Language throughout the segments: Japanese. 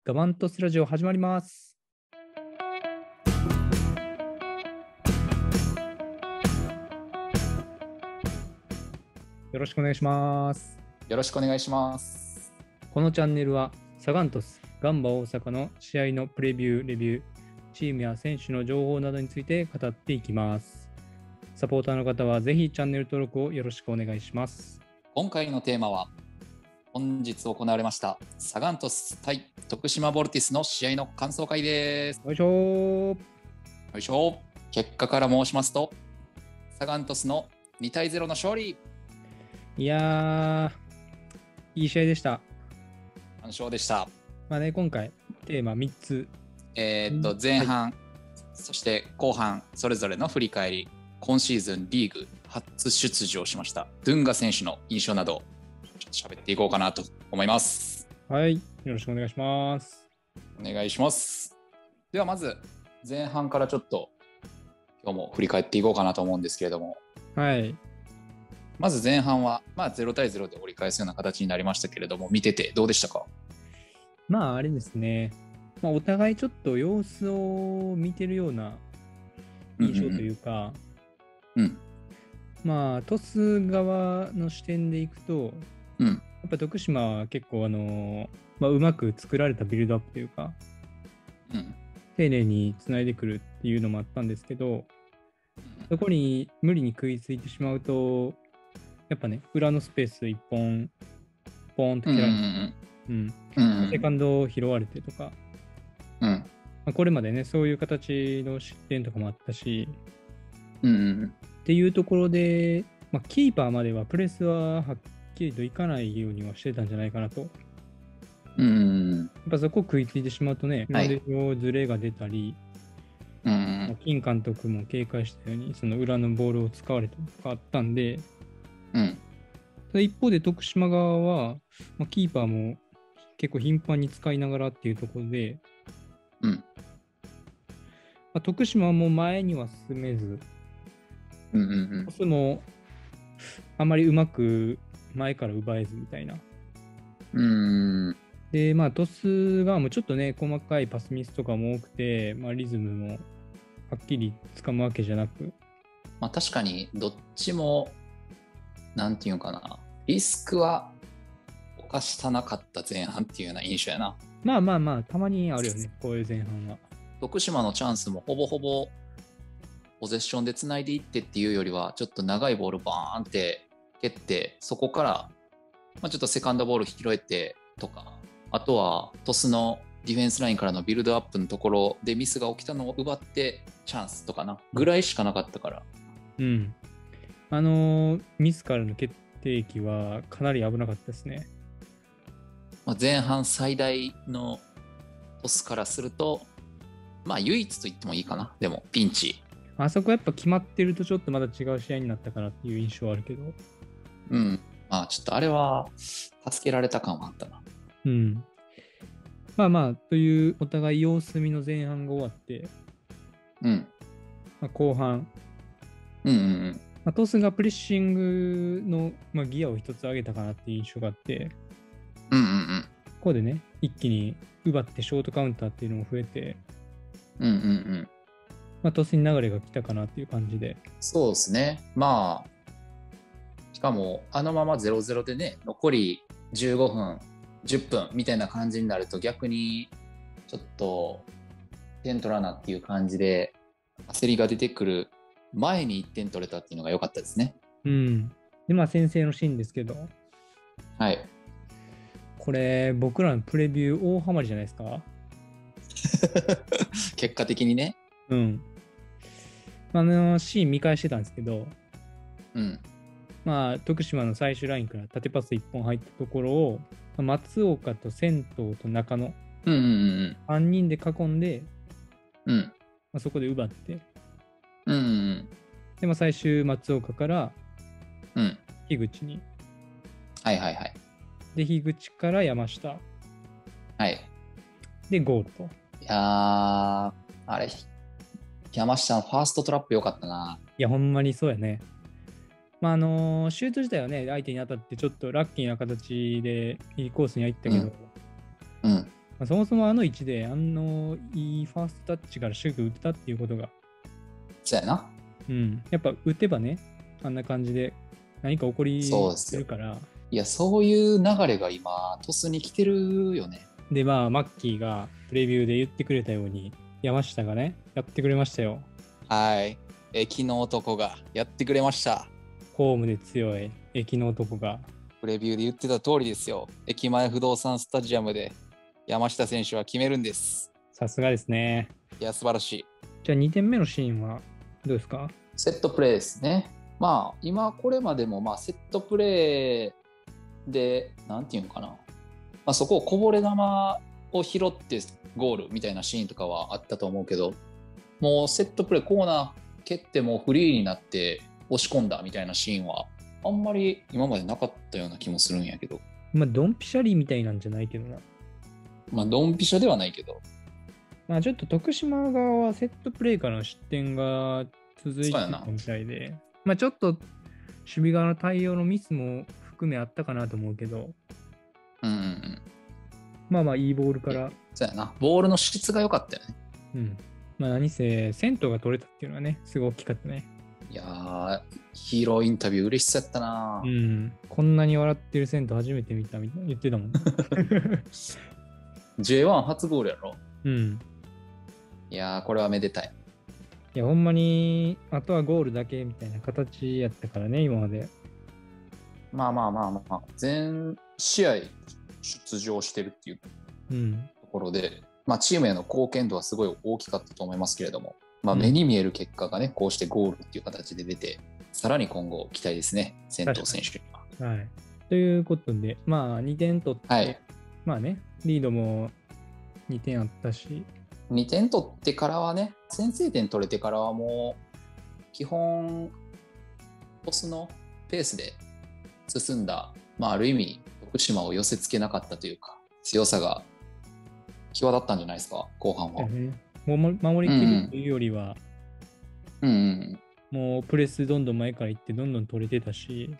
ガバントスラジオ始まります。よろしくお願いします。 よろしくお願いします。 このチャンネルはサガン鳥栖ガンバ大阪の試合のプレビュー、レビュー、チームや選手の情報などについて語っていきます。サポーターの方はぜひチャンネル登録をよろしくお願いします。 今回のテーマは本日行われましたサガン鳥栖対徳島ヴォルティスの試合の感想会です。 よいしょー。 よいしょ。結果から申しますとサガン鳥栖の2対0の勝利。 いやー、いい試合でした。 完勝でした。 まあね、今回テーマ3つ。 前半、そして後半それぞれの振り返り、今シーズンリーグ初出場しましたドゥンガ選手の印象など喋っていこうかなと思います。 はい、よろしくお願いします。 お願いします。ではまず前半からちょっと今日も振り返っていこうかなと思うんですけれども、 はい。 まず前半は、0対0で折り返すような形になりましたけれども、見ててどうでしたか？ まああれですね、お互いちょっと様子を見てるような印象というか、まあ鳥栖側の視点でいくと、やっぱ徳島は結構うまく作られたビルドアップというか、丁寧につないでくるっていうのもあったんですけど、そこに無理に食いついてしまうと、やっぱね、裏のスペース1本ポーンと蹴られて、セカンドを拾われてとか、これまでね、そういう形の失点とかもあったし、っていうところで、キーパーまではプレスははっきりといかないようにはしてたんじゃないかなと。やっぱそこを食いついてしまうとね、裏でズレが出たり、金監督も警戒したように、その裏のボールを使われたとかあったんで、一方で徳島側は、キーパーも結構頻繁に使いながらっていうところで、徳島も前には進めず、鳥栖もあまりうまく前から奪えずみたいな。で、鳥栖側もちょっとね、細かいパスミスとかも多くて、リズムもはっきりつかむわけじゃなく。 確かにどっちも、なんていうのかな、リスクは犯したなかった前半っていうような印象やな。 たまにあるよね、こういう前半は。 徳島のチャンスもほぼほぼポゼッションでつないでいってっていうよりは、ちょっと長いボールバーンって蹴って、そこから、ちょっとセカンドボール拾えてとか、あとは鳥栖のディフェンスラインからのビルドアップのところでミスが起きたのを奪ってチャンスとかなぐらいしかなかったから。 ミスからの決定機はかなり危なかったですね。 前半最大の鳥栖からすると、唯一と言ってもいいかな。でもピンチ。 あそこやっぱ決まってるとちょっとまた違う試合になったかなっていう印象はあるけど。 ちょっとあれは助けられた感はあったな。 というお互い様子見の前半が終わって、後半、鳥栖がプレッシングの、ギアを一つ上げたかなっていう印象があって、ここでね、一気に奪ってショートカウンターっていうのも増えて、鳥栖に流れが来たかなっていう感じで。 そうですね。しかもあのまま 0-0 でね、残り15分10分みたいな感じになると、逆にちょっと点取らなっていう感じで焦りが出てくる前に1点取れたっていうのが良かったですね。 で先制のシーンですけど、これ僕らのプレビュー大ハマりじゃないですか。 結果的にね。 シーン見返してたんですけど、徳島の最終ラインから縦パス1本入ったところを、松岡と仙頭と中野、3人で囲んで、そこで奪って、で最終松岡から、樋口に、で樋口から山下、でゴールと。 いやー、あれ山下のファーストトラップ良かったな。 いやほんまにそうやね。シュート自体はね、相手に当たってちょっとラッキーな形でいいコースに入ったけど、 そもそもあの位置でいいファーストタッチからシュート打ったっていうことが、 そうやな。 やっぱ打てばね、あんな感じで何か起こりるから。 いや、そういう流れが今、トスに来てるよね。 で、マッキーがプレビューで言ってくれたように、山下がね、やってくれましたよ。 はい。駅の男がやってくれました。 ホームで強い駅の男が。 プレビューで言ってた通りですよ。駅前不動産スタジアムで山下選手は決めるんです。 さすがですね。 いや、素晴らしい。 じゃあ2点目のシーンはどうですか？ セットプレーですね。今これまでもセットプレーで、なんていうのかな。そこをこぼれ球を拾ってゴールみたいなシーンとかはあったと思うけど、もうセットプレー、コーナー蹴ってもフリーになって押し込んだみたいなシーンはあんまり今までなかったような気もするんやけど。 ドンピシャリみたいなんじゃないけどな。 ドンピシャではないけど。 ちょっと徳島側はセットプレーからの失点が続いてたみたいで、ちょっと守備側の対応のミスも含めあったかなと思うけど、いいボールから。 そうやな。ボールの質が良かったよね。 何せ、銭湯が取れたっていうのはね、すごい大きかったね。 いやー、ヒーローインタビュー嬉しそうやったな。 こんなに笑ってる銭湯初めて見たみたいな言ってたもん。 J1 初ゴールやろ。いやー、これはめでたい。 いや、ほんまに、あとはゴールだけみたいな形やったからね、今まで。 全試合出場してるっていうところで、チームへの貢献度はすごい大きかったと思いますけれども、目に見える結果がね、こうしてゴールっていう形で出て、さらに今後期待ですね、銭湯選手には。はい。ということで、2点取って、リードも2点あったし。 2点取ってからはね、先制点取れてからはもう、基本、トスのペースで進んだ、ある意味、徳島を寄せつけなかったというか、強さが際立ったんじゃないですか、後半は。 守りきるというよりは、もうプレスどんどん前から行ってどんどん取れてたし、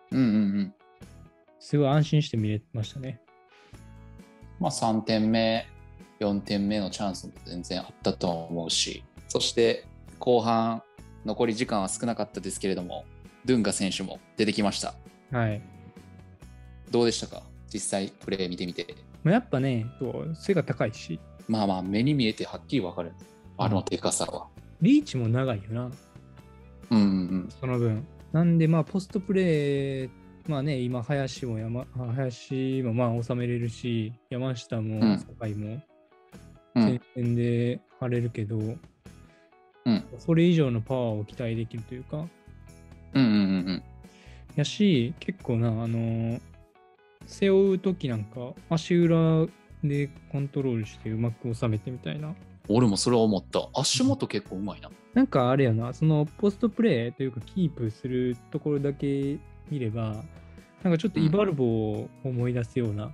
すごい安心して見れましたね。 3点目、4点目のチャンスも全然あったと思うし、そして後半残り時間は少なかったですけれども、ドゥンガ選手も出てきました。 はい。 どうでしたか、実際プレー見てみて。 やっぱね、背が高いし。 目に見えてはっきり分かる。あのでかさは。 リーチも長いよな。その分。なんでポストプレー、今林も収めれるし、山下も酒井も前線で張れるけど、それ以上のパワーを期待できるというか。やし、結構背負うときなんか足裏でコントロールしてうまく収めてみたいな。 俺もそれは思った。足元結構うまいな。 なんかあれやな、そのポストプレーというかキープするところだけ見れば、なんかちょっとイバルボを思い出すような。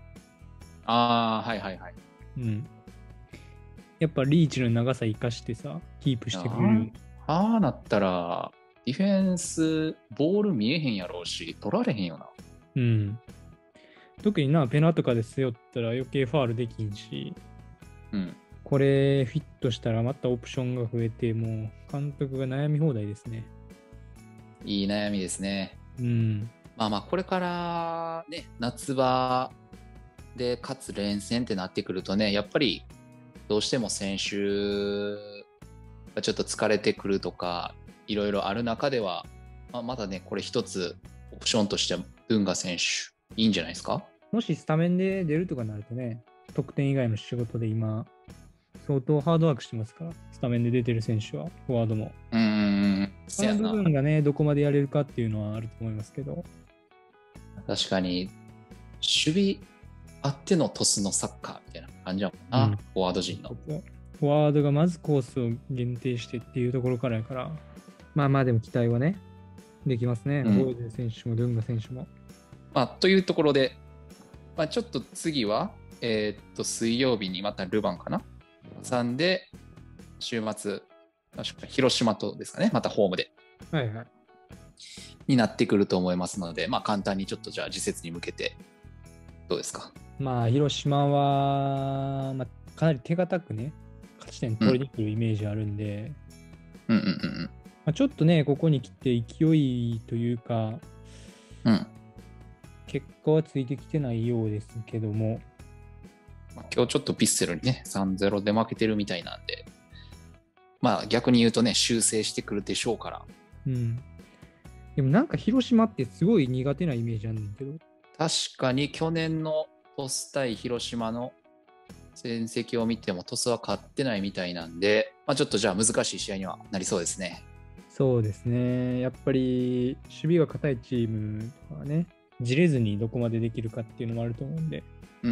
やっぱリーチの長さ生かしてさ、キープしてくれる。 なったら、ディフェンス、ボール見えへんやろうし、取られへんよな。 特にペナとかで背負ったら余計ファールできんし、これフィットしたらまたオプションが増えて、もう監督が悩み放題ですね。 いい悩みですね。これからね、夏場でかつ連戦ってなってくるとね、やっぱりどうしても選手がちょっと疲れてくるとかいろいろある中では、まだね、これ一つオプションとしてドゥンガ選手いいんじゃないですか。 もしスタメンで出るとかなるとね、得点以外の仕事で今相当ハードワークしてますから、スタメンで出てる選手は、フォワードも。その部分がね、どこまでやれるかっていうのはあると思いますけど。 確かに、守備あってのトスのサッカーみたいな感じだもんな、フォワード陣の。 フォワードがまずコースを限定してっていうところからやから、でも期待はね、できますね。ボーデン選手もドゥンガ選手も。 というところで、ちょっと次は、水曜日にまたルヴァンかな挟んで、週末、確か広島とですかね、またホームで。になってくると思いますので、簡単にちょっとじゃあ次節に向けて、どうですか。 まあ、広島は、かなり手堅くね、勝ち点取りに来るイメージあるんで、ちょっとね、ここに来て勢いというか、結果はついてきてないようですけども。 今日ちょっとピッセルにね、3-0で負けてるみたいなんで、逆に言うとね、修正してくるでしょうから。 でもなんか広島ってすごい苦手なイメージあるんだけど。 確かに去年の鳥栖対広島の戦績を見ても鳥栖は勝ってないみたいなんで、ちょっとじゃあ難しい試合にはなりそうですね。 そうですね。やっぱり守備が堅いチームとかはね、じれずにどこまでできるかっていうのもあると思うんで。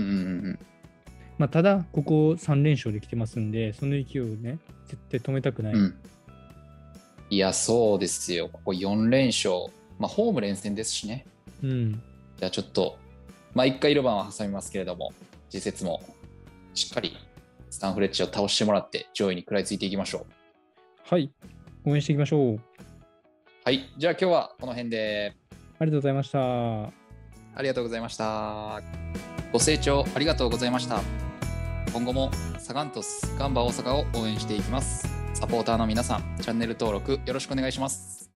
ただ、ここ3連勝できてますんで、その勢いをね、絶対止めたくない。 いや、そうですよ。ここ4連勝。ホーム連戦ですしね。じゃあちょっと、1回ルヴァンは挟みますけれども、次節もしっかりスタンフレッチェを倒してもらって上位に食らいついていきましょう。 はい。応援していきましょう。 はい。じゃあ今日はこの辺で。 ありがとうございました。 ありがとうございました。ご清聴ありがとうございました。今後もサガン鳥栖ガンバ大阪を応援していきます。サポーターの皆さん、チャンネル登録よろしくお願いします。